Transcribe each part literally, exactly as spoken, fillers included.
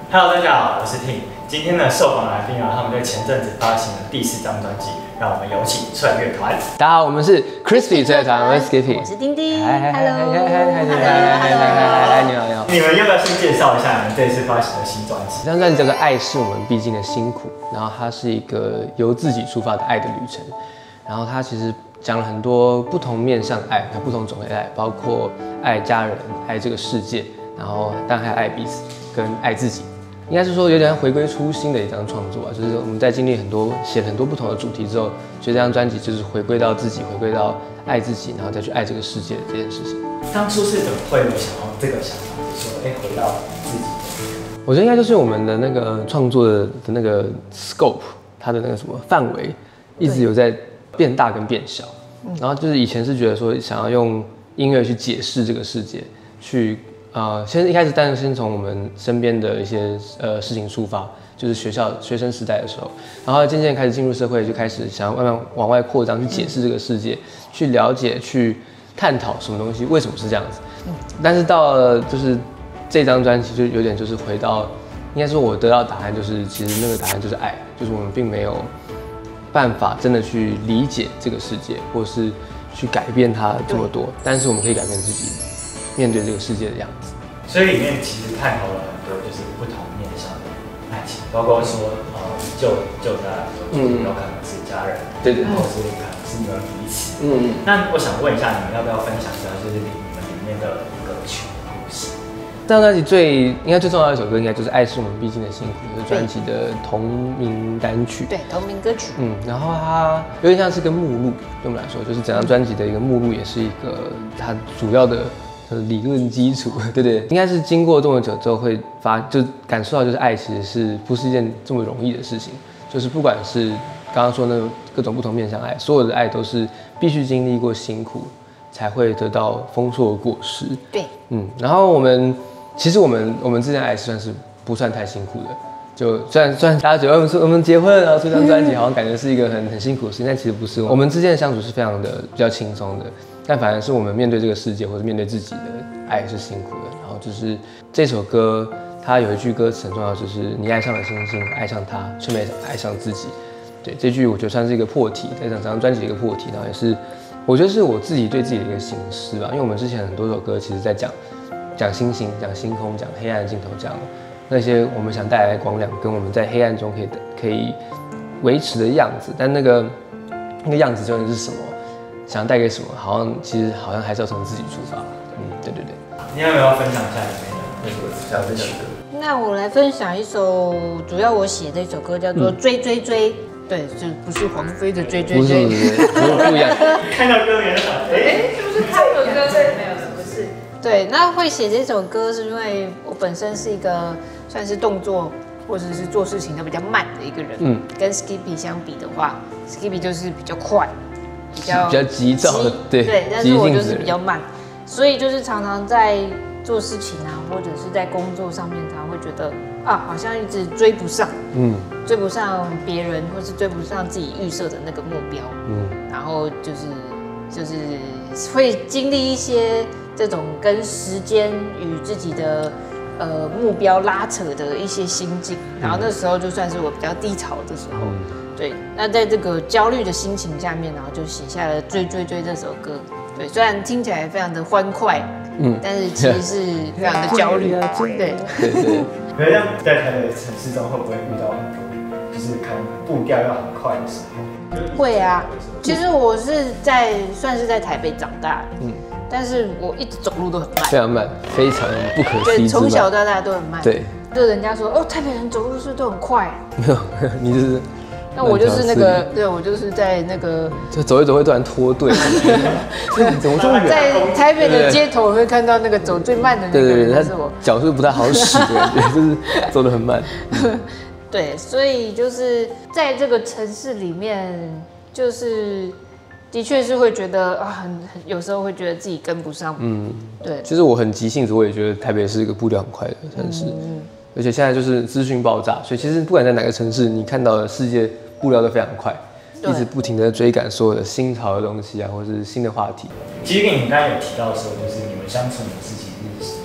Hello， 大家好，我是 Tim。今天的受访来宾啊，他们在前阵子发行了第四张专辑，让我们有请脆乐团。 大家好，我们是 Crispy 脆乐团，我是 Skippy， 我是丁丁。 嗨嗨嗨嗨嗨嗨嗨嗨嗨，你好你好。 你们要不要先介绍一下你们这次发行的新专辑？ 这张专辑叫做《爱是我们必经的辛苦》，然后它是一个由自己出发的爱的旅程，然后它其实讲了很多不同面向爱，还有不同种类的爱，包括爱家人、爱这个世界，然后当然还有爱彼此跟爱自己。应该是说有点回归初心的一张创作啊，就是我们在经历很多写很多不同的主题之后，觉得这张专辑就是回归到自己，回归到爱自己，然后再去爱这个世界这件事情。 当初是怎么会有想要这个想法，说哎、欸、回到自己？ 我觉得应该就是我们的那个创作的的那个 scope， 它的那个什么范围，一直有在变大跟变小。然后就是以前是觉得说想要用音乐去解释这个世界，去。呃，先一开始，当然先从我们身边的一些呃事情出发，就是学校学生时代的时候，然后渐渐开始进入社会，就开始想要慢慢往外扩张，去解释这个世界，去了解、去探讨什么东西为什么是这样子。但是到了就是这张专辑，就有点就是回到，应该说我得到答案就是，其实那个答案就是爱，就是我们并没有办法真的去理解这个世界，或是去改变它这么多，但是我们可以改变自己。面对这个世界的样子， 所以里面其实探讨了很多就是不同面向的爱情，包括说呃就就大来说，嗯，有可能是家人，对对，或者是可能是你们彼此，嗯。那我想问一下，你们要不要分享一下，就是你们里面的歌曲故事？ 这张专辑最应该最重要的一首歌，应该就是《爱是我们必经的辛苦》，就是专辑的同名单曲， 对，同名歌曲。 嗯，然后它有点像是个目录，对我们来说，就是整张专辑的一个目录，也是一个它主要的。理论基础，对对，应该是经过这么久之后会发，就感受到就是爱其实是不是一件这么容易的事情，就是不管是刚刚说那种各种不同面向爱，所有的爱都是必须经历过辛苦才会得到丰硕的果实。 对， 嗯，然后我们其实我们我们之间爱算是不算太辛苦的，就虽然虽然大家觉得我们说我们结婚然后出张专辑，好像感觉是一个很很辛苦的事情，但其实不是，我们之间的相处是非常的比较轻松的。但反而是我们面对这个世界或者面对自己的爱是辛苦的。然后就是这首歌，它有一句歌词很重要，就是你爱上了星星，爱上它，却没爱上自己。对，这句我觉得算是一个破题，在整张专辑的一个破题，然后也是我觉得是我自己对自己的一个省思吧。因为我们之前很多首歌其实在讲讲星星、讲星空、讲黑暗的尽头，讲那些我们想带来的光亮，跟我们在黑暗中可以可以维持的样子。但那个那个样子究竟是什么？想带给什么？好像其实好像还是要从自己出发。嗯，对对对。 你要不要分享一下里面的那首小歌曲？ 那我来分享一首，主要我写的一首歌叫做《追追追》。对，就不是黄飞的追追追， 不是不是不一样。 看到歌名就想，哎， 是不是这首歌？对，没有，不是。对，那会写这首歌是因为我本身是一个算是动作或者是做事情都比较慢的一个人。嗯。跟 Skippy 相比的话 ，Skippy 就是比较快。比较比较急躁的，对对，但是我就是比较慢，所以就是常常在做事情啊，或者是在工作上面，常常会觉得啊，好像一直追不上，嗯，追不上别人，或是追不上自己预设的那个目标，嗯，然后就是就是会经历一些这种跟时间与自己的呃目标拉扯的一些心境，然后那时候就算是我比较低潮的时候。嗯对，那在这个焦虑的心情下面，然后就写下了《追追追》这首歌。对，虽然听起来非常的欢快，嗯，但是其实是非常的焦虑。对对对。 可是在台北的城市中，会不会遇到很多就是可能步调要很快的时候？ 会啊，其实我是在算是在台北长大，嗯，但是我一直走路都很慢， 非常慢，非常不可思议。 对，从小到大都很慢。 对， 就人家说哦，台北人走路是都很快。 没有，你就是。 那我就是那个，对我就是在那个， 就走一走会突然脱队，怎么这么远？ 在台北的街头会看到那个走最慢的那个人，他是我， 脚是不太好使的感觉，就是走得很慢。 对，所以就是在这个城市里面，就是的确是会觉得啊，很很有时候会觉得自己跟不上。嗯，对。 其实我很急性子，我也觉得台北是一个步调很快的城市。嗯。而且现在就是资讯爆炸，所以其实不管在哪个城市，你看到的世界步调都非常快，一直不停的追赶所有的新潮的东西啊，或是新的话题。 其实跟你刚才有提到说，就是你们相处模式其实是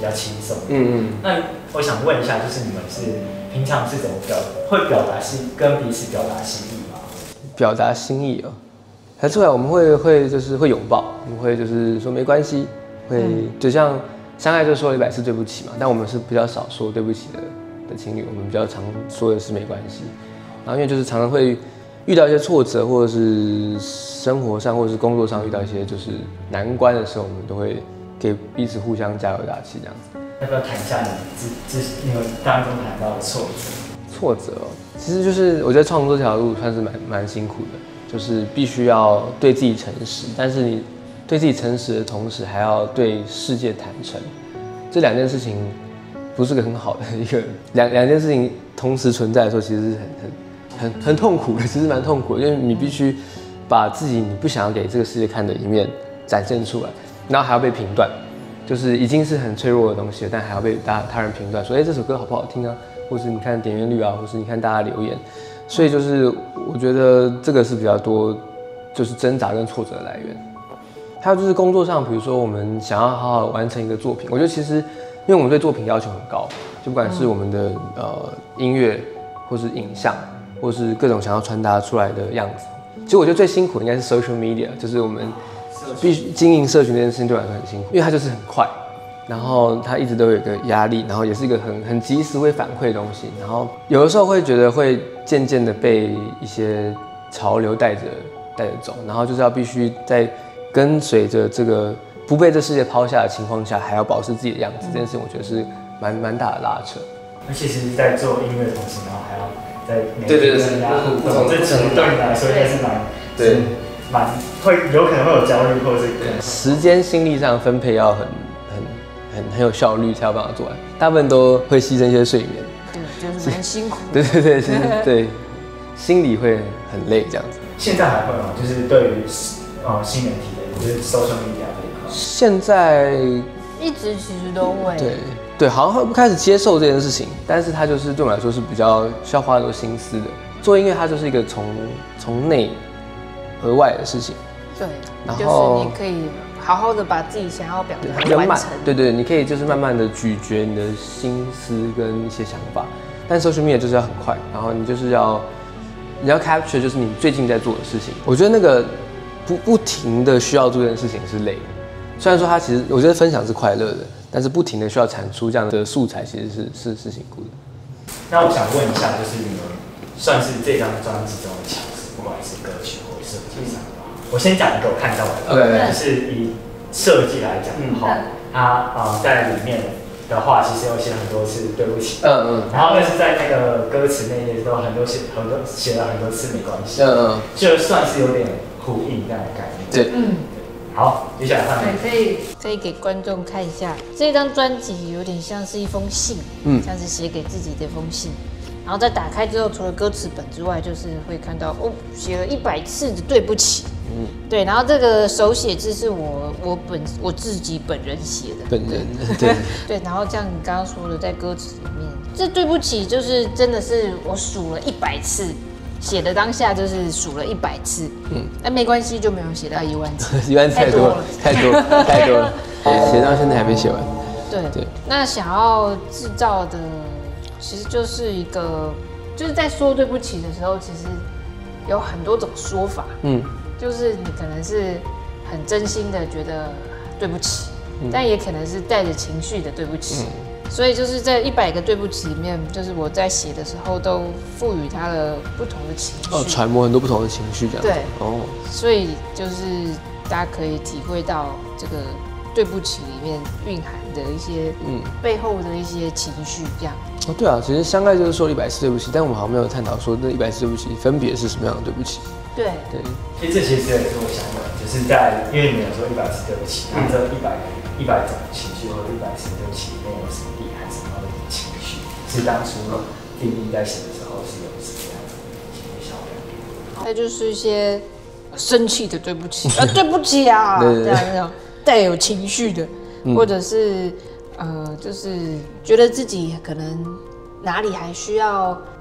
较轻松。嗯嗯。那我想问一下，就是你们是平常是怎么表会表达心跟彼此表达心意吗？ 表达心意哦，还出来我们会会就是会拥抱，我们会就是说没关系，会、嗯、就像相爱就说了一百次对不起嘛，但我们是比较少说对不起的的情侣，我们比较常说的是没关系。然后因为就是常常会遇到一些挫折，或者是生活上或者是工作上遇到一些就是难关的时候，我们都会给彼此互相加油打气这样子。 要不要谈一下你自自你们当中谈到的挫折？ 挫折哦，其实就是我觉得创作这条路算是蛮蛮辛苦的，就是必须要对自己诚实，但是你对自己诚实的同时，还要对世界坦诚，这两件事情不是个很好的一个两两件事情同时存在的时候，其实是很很。很很痛苦的，其实蛮痛苦的，因为你必须把自己你不想要给这个世界看的一面展现出来，然后还要被评断，就是已经是很脆弱的东西了，但还要被大他人评断，说哎、欸、这首歌好不好听啊，或是你看点阅率啊，或是你看大家留言，所以就是我觉得这个是比较多就是挣扎跟挫折的来源。还有就是工作上，比如说我们想要好好完成一个作品，我觉得其实因为我们对作品要求很高，就不管是我们的呃音乐或是影像。或是各种想要传达出来的样子，其实我觉得最辛苦的应该是 social media， 就是我们必须经营社群这件事情对我来说很辛苦，因为它就是很快，然后它一直都有一个压力，然后也是一个很很及时会反馈的东西，然后有的时候会觉得会渐渐的被一些潮流带着带着走，然后就是要必须在跟随着这个不被这世界抛下的情况下，还要保持自己的样子，这件事情我觉得是蛮蛮大的拉扯。 那其实，在做音乐的同时，然后还要在对对对，这其实对你来说应该是蛮对蛮会有可能会有焦虑，或者是时间心力上分配要很很很很有效率才有办法做完，大部分都会牺牲一些睡眠， 对，就是蛮辛苦。 对对对，其实对心里会很累这样子。 现在还会吗？就是对于呃新媒体的，就是 social media 这一块， 现在一直其实都会对。对，好像开始接受这件事情，但是它就是对我来说是比较需要花很多心思的。做音乐它就是一个从从内而外的事情。 对，然后就是你可以好好的把自己想要表达的完成。 对对，你可以就是慢慢的咀嚼你的心思跟一些想法，但 social media 就是要很快，然后你就是要你要 capture 就是你最近在做的事情。我觉得那个不不停的需要做这件事情是累的，虽然说它其实我觉得分享是快乐的。但是不停的需要产出这样的素材，其实是是是辛苦的。 那我想问一下，就是你们算是这张专辑中的强势，不管是歌曲或设计上的话，我先讲一个我看到的， okay, 就是以设计来讲的话，它啊、呃、在里面的话，其实有写很多次对不起，嗯嗯，然后但是在那个歌词那页都很多写很多写了很多次没关系，嗯嗯，就算是有点呼应这样的概念， 对，嗯。 好，接下来看。 对，可以可以给观众看一下，这张专辑有点像是一封信，嗯，像是写给自己的一封信。然后在打开之后，除了歌词本之外，就是会看到哦，写了一百次的对不起，嗯，对。然后这个手写字是我我本我自己本人写的， 本人对对。然后像你刚刚说的，在歌词里面，这对不起就是真的是我数了一百次。写的当下就是数了一百次，嗯，那没关系，就没有写到一万次， 一万太多了，太多了，太多了，写到现在还没写完。 对对，那想要制造的，其实就是一个，就是在说对不起的时候，其实有很多种说法，嗯，就是你可能是很真心的觉得对不起，嗯、但也可能是带着情绪的对不起。嗯所以就是在一百个对不起里面，就是我在写的时候都赋予它了不同的情绪， 哦，揣摩很多不同的情绪这样。 对，哦，所以就是大家可以体会到这个对不起里面蕴含的一些嗯背后的一些情绪这样。 哦，对啊，其实相爱就是说一百次对不起，但我们好像没有探讨说那一百次对不起分别是什么样的对不起。 对对， 其实这其实也是我想的，就是在因为你们有说一百次对不起，那这一百一百种情绪或者一百次对不起里面有什么厉害什么样的情绪？是当初定义在写的时候是有什么样的情绪效果？ 那就是一些生气的对不起啊，对不起啊，这样那种带有情绪的，嗯、或者是呃，就是觉得自己可能哪里还需要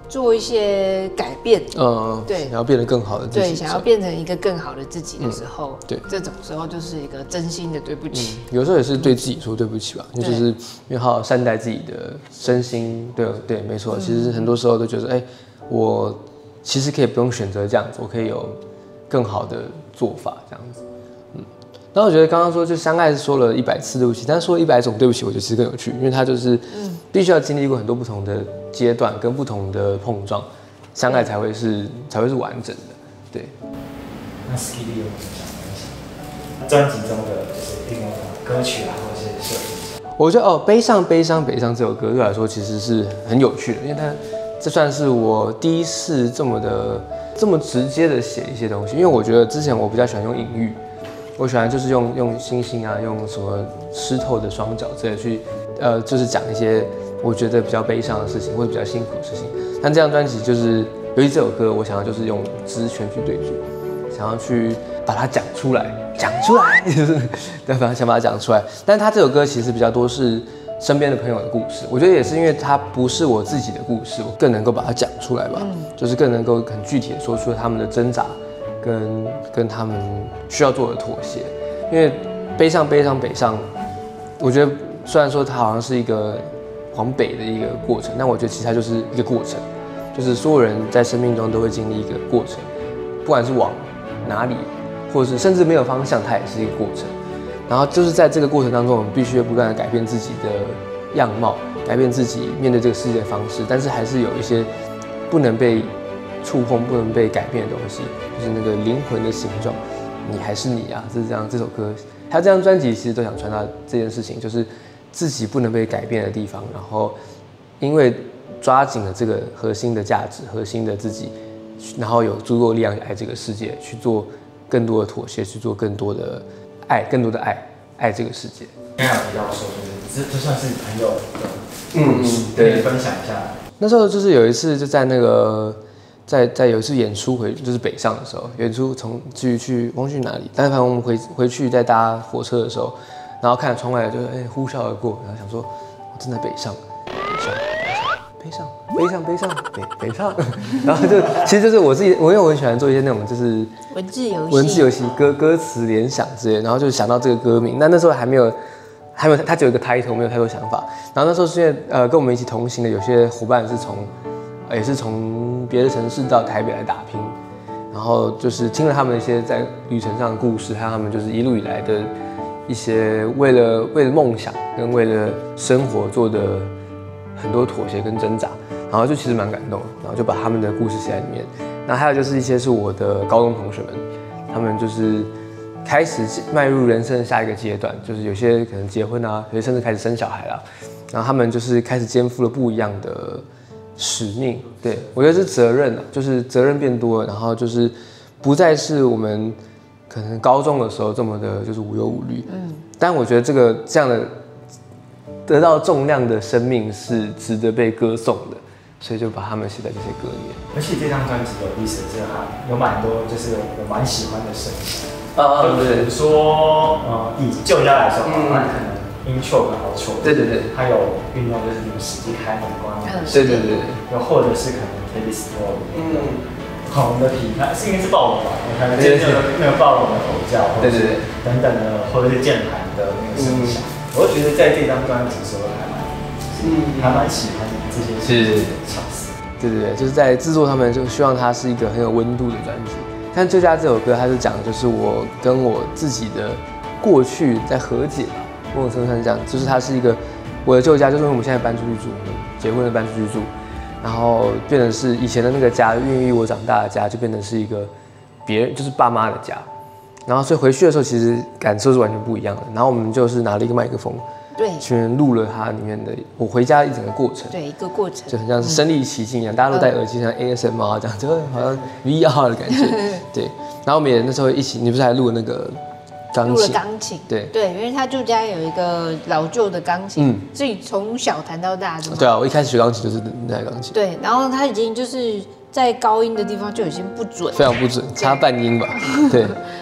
做一些改变， 嗯，对，想要变得更好的自己， 对，想要变成一个更好的自己的时候，嗯、 对， 这种时候就是一个真心的对不起。 嗯、有时候也是对自己说对不起吧，嗯、就是要好好善待自己的身心。对对，没错。嗯、其实很多时候都觉得，哎、欸，我其实可以不用选择这样子，我可以有更好的做法，这样子。嗯，然后我觉得刚刚说就相爱说了一百次对不起，但是说一百种对不起，我觉得其实更有趣，因为它就是必须要经历过很多不同的阶段跟不同的碰撞。相爱才会是才会是完整的，对。 那 Skibby 有什么想分享？专辑中的就是另外的歌曲啊，或者是设计。 我觉得哦，悲伤悲伤悲伤这首歌对我来说其实是很有趣的，因为它这算是我第一次这么的这么直接的写一些东西。因为我觉得之前我比较喜欢用隐喻，我喜欢就是用用星星啊，用什么湿透的双脚之类去呃，就是讲一些我觉得比较悲伤的事情或者比较辛苦的事情。但这张专辑就是，尤其这首歌，我想要就是用直拳去对决，想要去把它讲出来，讲出来，就是对吧？想把它讲出来。但是他这首歌其实比较多是身边的朋友的故事，我觉得也是因为它不是我自己的故事，我更能够把它讲出来吧，嗯、就是更能够很具体的说出他们的挣扎跟跟他们需要做的妥协。因为悲伤悲伤北上，我觉得虽然说它好像是一个往北的一个过程，但我觉得其实它就是一个过程，就是所有人在生命中都会经历一个过程，不管是往哪里，或者是甚至没有方向，它也是一个过程。然后就是在这个过程当中，我们必须不断的改变自己的样貌，改变自己面对这个世界的方式，但是还是有一些不能被触碰、不能被改变的东西，就是那个灵魂的形状，你还是你啊，是这样。这首歌，还有这张专辑，其实都想传达这件事情，就是自己不能被改变的地方，然后因为抓紧了这个核心的价值、核心的自己，然后有足够力量爱这个世界，去做更多的妥协，去做更多的爱，更多的爱，爱这个世界。 刚才有提到说，就是这这算是朋友的故事，嗯，可以分享一下。 那时候就是有一次就在那个在在有一次演出回就是北上的时候，演出从去去忘记去哪里，但是反正我们回回去在搭火车的时候。然后看着窗外就哎、欸、呼啸而过，然后想说，我正在北上，北上，北上，北上，北上，北北上，然后就其实就是我自己，我因为我很喜欢做一些那种就是文字游戏， 文字游戏歌歌词联想之类，然后就想到这个歌名，但那时候还没有，还没有，它只有一个 title， 没有太多想法。然后那时候是因为呃跟我们一起同行的有些伙伴是从，呃、也是从别的城市到台北来打拼，然后就是听了他们一些在旅程上的故事，还有他们就是一路以来的。一些为了为了梦想跟为了生活做的很多妥协跟挣扎，然后就其实蛮感动的，然后就把他们的故事写在里面。那还有就是一些是我的高中同学们，他们就是开始迈入人生的下一个阶段，就是有些可能结婚啊，有些甚至开始生小孩啦，然后他们就是开始肩负了不一样的使命。对，我觉得是责任啊，就是责任变多了，然后就是不再是我们。可能高中的时候这么的就是无忧无虑，嗯，但我觉得这个这样的得到重量的生命是值得被歌颂的，所以就把他们写在这些歌里面。 而且这张专辑有意思的是，它有蛮多就是我蛮喜欢的声响， 啊就比如说呃以旧家来说，嗯，那可能 intro 跟 outro， 对对对， 它有运用就是你们实际开门关门， 对对对， 又或者是可能 Teddy Story， 嗯。恐龙的皮它是应该是暴龙吧？我看见那个那个暴龙的吼叫，或者是等等的，或者是键盘的那个声响，我就觉得在这张专辑的时候还蛮，嗯，还蛮喜欢这些巧思。 对对对，就是在制作上面就希望它是一个很有温度的专辑。像《旧家》这首歌，它是讲就是我跟我自己的过去在和解吧，某种程度上是这样，就是它是一个我的旧家，就是因为我们现在搬出去住，我们结婚了搬出去住。然后变成是以前的那个家，孕育我长大的家，就变成是一个别人，就是爸妈的家。然后所以回去的时候，其实感受是完全不一样的。然后我们就是拿了一个麦克风， 对， 去录了它里面的我回家一整个过程， 对，一个过程， 就很像是身临其境一样，大家都戴耳机，像 A S M R 这样，就好像 V R 的感觉。对，然后我们也那时候一起，你不是还录了那个？ 录了钢琴， 对对，因为他住家有一个老旧的钢琴，嗯，所以从小弹到大， 对啊，我一开始学钢琴就是那台钢琴， 对，然后他已经就是在高音的地方就已经不准， 非常不准，差半音吧，对，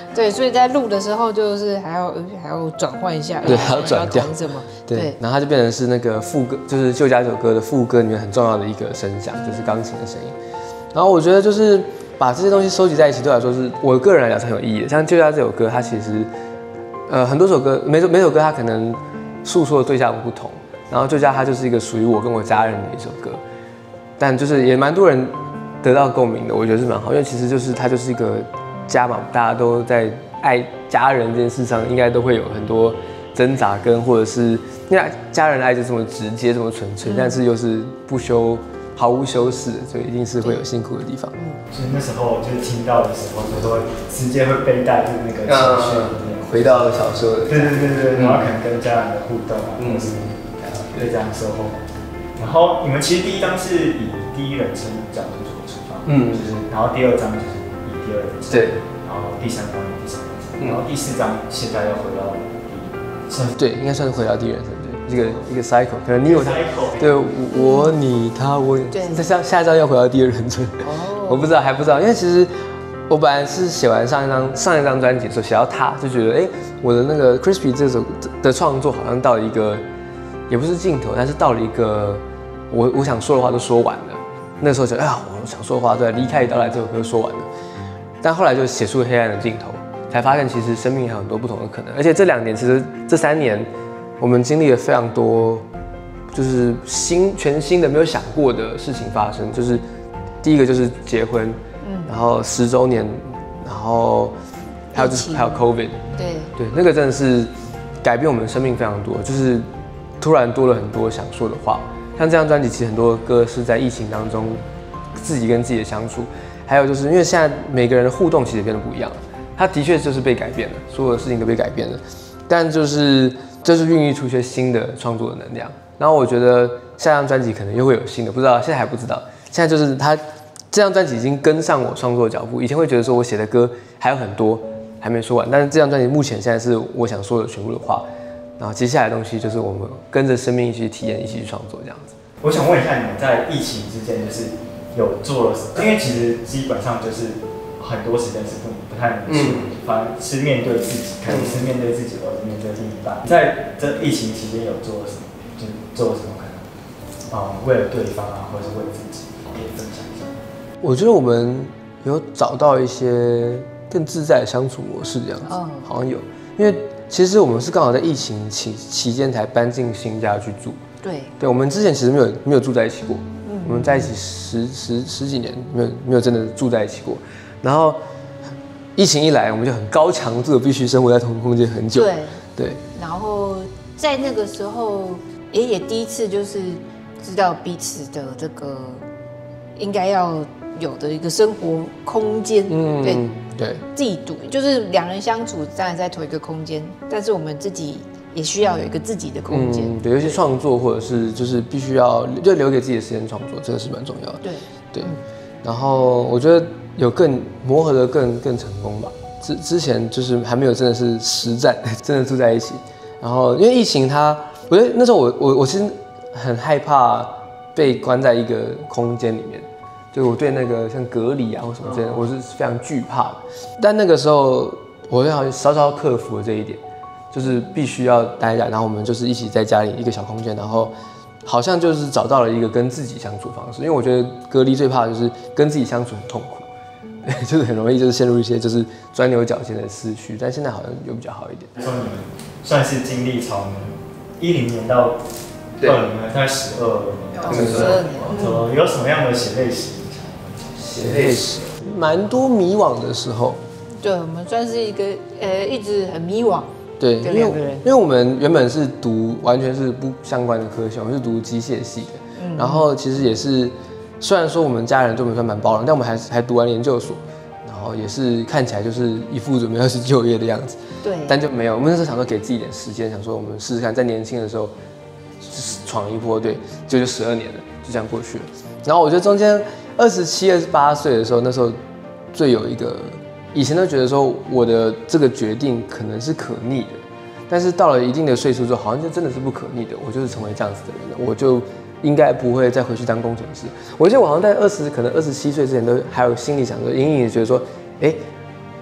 对，所以在录的时候就是还要还要转换一下， 对，还要转调什么， 对，对，然后它就变成是那个副歌，就是《旧家》这首歌的副歌里面很重要的一个声响，就是钢琴的声音。然后我觉得就是把这些东西收集在一起，对我来说是我个人来讲是很有意义的。像《旧家》这首歌，它其实呃很多首歌，每首每首歌它可能诉说的对象不同，然后《旧家》它就是一个属于我跟我家人的一首歌，但就是也蛮多人得到共鸣的，我觉得是蛮好，因为其实就是它就是一个家嘛，大家都在爱家人这件事上，应该都会有很多挣扎跟或者是因为家人的爱就这么直接这么纯粹，嗯、但是又是不修毫无修饰，所以一定是会有辛苦的地方。嗯， 所以那时候就是听到的时候，就会直接会被带入那个情绪里面， 嗯、回到小时候的。 对对对对，然后可能跟家人的互动啊，或是对这样收获。然后你们其实第一章是以第一人称角度做出发，嗯，就是然后第二章就是以第二人称，对，然后第三章第三人称，然后第四章现在又回到第， 对，应该算是回到第一人称。一个一个 cycle， 可能你有他，对我你他我，在下下一章要回到第二人称，哦，我不知道还不知道，因为其实我本来是写完上一张上一张专辑的时候写到他，就觉得哎，我的那个 Crispy 这首的创作好像到了一个，也不是尽头，但是到了一个我我想说的话都说完了，那时候觉得哎呀，我想说的话对，离开一道来这首歌说完了，但后来就写出黑暗的尽头，才发现其实生命还有很多不同的可能，而且这两年其实这三年。我们经历了非常多，就是新全新的没有想过的事情发生。就是第一个就是结婚，嗯，然后十周年，然后还有就是还有 COVID， 对对，那个真的是改变我们生命非常多。就是突然多了很多想说的话，像这张专辑，其实很多歌是在疫情当中自己跟自己的相处，还有就是因为现在每个人的互动其实变得不一样了，它的确就是被改变了，所有的事情都被改变了，但就是。就是孕育出一些新的创作的能量，然后我觉得下张专辑可能又会有新的，不知道现在还不知道。现在就是他这张专辑已经跟上我创作的脚步，以前会觉得说我写的歌还有很多还没说完，但是这张专辑目前现在是我想说的全部的话，然后接下来的东西就是我们跟着生命一起去体验，一起去创作这样子。 我想问一下，你们在疫情之间就是有做了什么？因为其实基本上就是很多时间是不不太能去，嗯、反而是面对自己，可能是面对自己，或者面对另一半。在这疫情期间有做了什么？就是做了什么可能啊、嗯，为了对方啊，或者是为自己，可以分享一下。 我觉得我们有找到一些更自在的相处模式，这样子，哦、好像有。因为其实我们是刚好在疫情期期间才搬进新家去住。 对。对， 我们之前其实没有没有住在一起过。嗯。我们在一起十十十几年，没有没有真的住在一起过。然后疫情一来，我们就很高强度的必须生活在同一空间很久。 对对。 然后在那个时候，也也第一次就是知道彼此的这个应该要有的一个生活空间。嗯，对对。 自己独就是两人相处，当然在同一个空间，但是我们自己也需要有一个自己的空间。 嗯，对，尤其创作或者是就是必须要就留给自己的时间创作，这个是蛮重要的。 对对。然后我觉得。有更磨合的更更成功吧。之之前就是还没有真的是实战，真的住在一起。然后因为疫情它，我觉得那时候我我我其实很害怕被关在一个空间里面，就我对那个像隔离啊或什么之类的，我是非常惧怕的。但那个时候我好像稍稍克服了这一点，就是必须要待在，然后我们就是一起在家里一个小空间，然后好像就是找到了一个跟自己相处方式。因为我觉得隔离最怕的就是跟自己相处很痛苦。就是很容易就是陷入一些就是钻牛角尖的思绪，但现在好像有比较好一点。 说你们算是经历从一零年到二零年，大概十二年， 十二年， 有什么样的血泪史？ 血泪史蛮多迷惘的时候。 对，我们算是一个呃一直很迷惘。 对，因为因为我们原本是读完全是不相关的科系，我们是读机械系的，嗯、然后其实也是。虽然说我们家人对我们算蛮包容，但我们还还读完研究所，然后也是看起来就是一副准备要去就业的样子。 对。 但就没有，我们那时候想说给自己点时间，想说我们试试看，在年轻的时候闯一波，对，就就十二年了，就这样过去了。然后我觉得中间二十七、二十八岁的时候，那时候最有一个，以前都觉得说我的这个决定可能是可逆的，但是到了一定的岁数之后，好像就真的是不可逆的。我就是成为这样子的人了，我就。应该不会再回去当工程师。我记得我好像在二十，可能二十七岁之前都还有心里想说，隐隐觉得说，哎，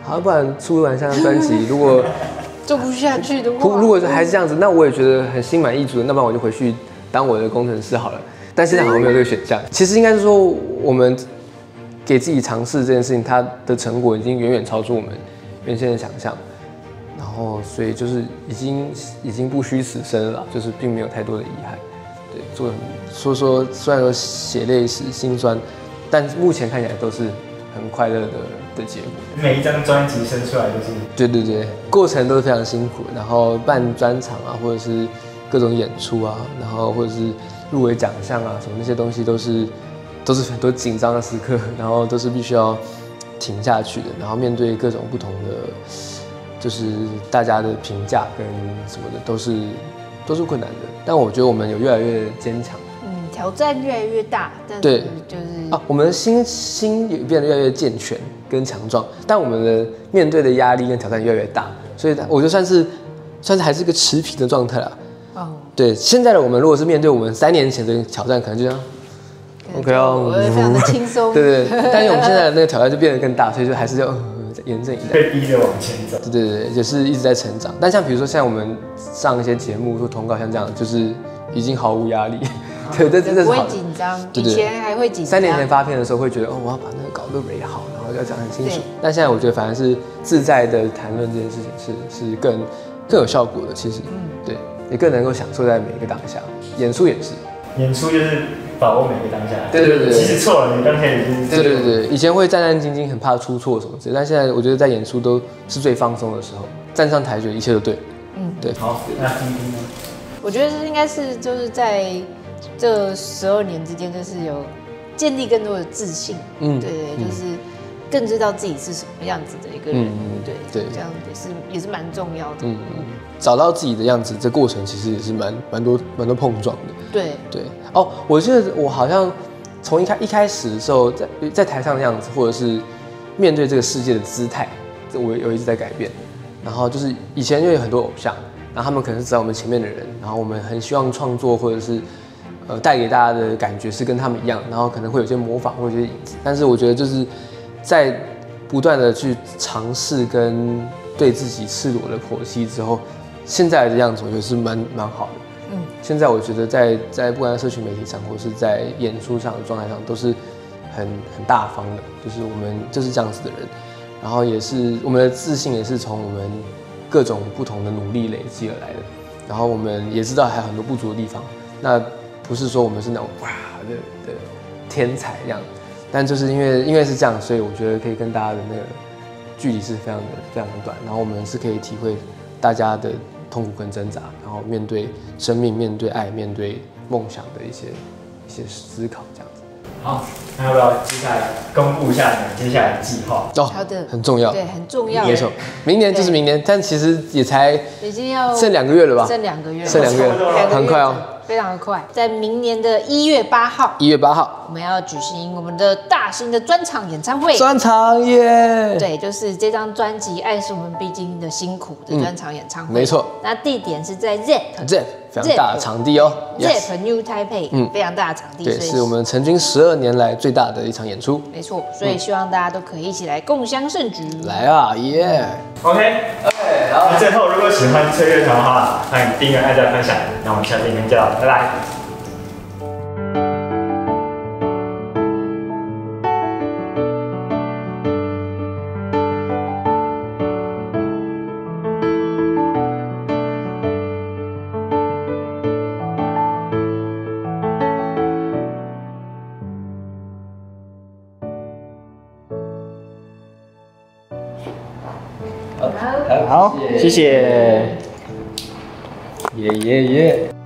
好，不然出完这张专辑，如果做不下去的话， 如果还是这样子，那我也觉得很心满意足的，那不然我就回去当我的工程师好了。但现在好像没有这个选项。其实应该是说，我们给自己尝试这件事情，它的成果已经远远超出我们原先的想象。然后，所以就是已经已经不虚此生了，就是并没有太多的遗憾。对，做说说虽然说血泪史、辛酸，但目前看起来都是很快乐的的结果。 每一张专辑生出来就是， 对对对，过程都是非常辛苦。然后办专场啊，或者是各种演出啊，然后或者是入围奖项啊，什么那些东西都是都是很多紧张的时刻，然后都是必须要停下去的，然后面对各种不同的，就是大家的评价跟什么的，都是都是困难的。但我觉得我们有越来越坚强， 嗯，挑战越来越大，但对， 就是啊，我们的心心也变得越来越健全跟强壮，但我们的面对的压力跟挑战越来越大，所以我就算是算是还是个持平的状态啦。哦，对，现在的我们如果是面对我们三年前的挑战，可能就这样 ，OK 哦， 我会非常的轻松。 对对，但是我们现在的那个挑战就变得更大，所以就还是要呃严阵以待， 被逼着往前走。 对对对，也是一直在成长。但像比如说像我们上一些节目或通告，像这样，就是已经毫无压力。对，这这是不好的。 会紧张，以前还会紧张。 三年前发片的时候会觉得，哦，我要把那个稿都蕊好，然后要讲很清楚。但现在我觉得反而是自在的谈论这件事情是是更更有效果的。其实，嗯，对，也更能够享受在每一个当下。演出也是， 演出就是把握每个当下。 对对对， 即使错了，你当天已经对对对，以前会战战兢兢，很怕出错什么之类，但现在我觉得在演出都是最放松的时候，站上台觉得一切都对。嗯，对。 好，那听听呢？ 我觉得这应该是就是在这十二年之间，就是有建立更多的自信。嗯，对对，就是更知道自己是什么样子的一个人。嗯，对对，这样也是也是蛮重要的。嗯嗯，找到自己的样子，这过程其实也是蛮蛮多蛮多碰撞的。 对对哦，我记得我好像从一开一开始的时候，在在台上的样子，或者是面对这个世界的姿态，我有一直在改变。然后就是以前就有很多偶像，然后他们可能是在我们前面的人，然后我们很希望创作或者是呃带给大家的感觉是跟他们一样，然后可能会有些模仿或者一些影子。但是我觉得就是在不断的去尝试跟对自己赤裸的剖析之后，现在的样子我觉得是蛮蛮好的。嗯，现在我觉得在在不管在社群媒体上，或是在演出上的状态上，都是很很大方的，就是我们就是这样子的人，然后也是我们的自信也是从我们各种不同的努力累积而来的，然后我们也知道还有很多不足的地方，那不是说我们是那种哇的的天才这样，但就是因为因为是这样，所以我觉得可以跟大家的那个距离是非常的非常的短，然后我们是可以体会大家的痛苦跟挣扎，然后面对生命、面对爱、面对梦想的一些一些思考，这样子。 好，那要不要接下来公布一下你接下来的计划？ 哦，好的，很重要， 对，很重要， 没错，明年就是明年，但其实也才已经要剩两个月了吧？ 剩两个月， 剩两个月，很快哦。 非常的快，在明年的一月八号， 一月八号， 我们要举行我们的大型的专场演唱会。 专场耶！ 对，就是这张专辑《爱是我们必经的辛苦》的专场演唱会。 没错。 那地点是在 Z E P Z E P 非常大的场地哦 ，Z E P New Taipei，嗯，非常大的场地。 对，是我们成军十二年来最大的一场演出。 没错，所以希望大家都可以一起来共襄盛举。 来啊，耶 ！OK OK， 好。那最后，如果喜欢吹乐团的话，欢迎订阅、按赞、分享。那我们下次影片见，拜拜。好，谢谢， 耶耶耶。